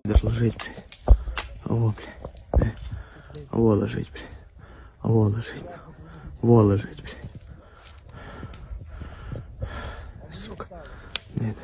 Будешь ложить, блядь. Во, блядь. Во ложить, блядь. Во ложить. Во ложить, блядь. Сука. Нет.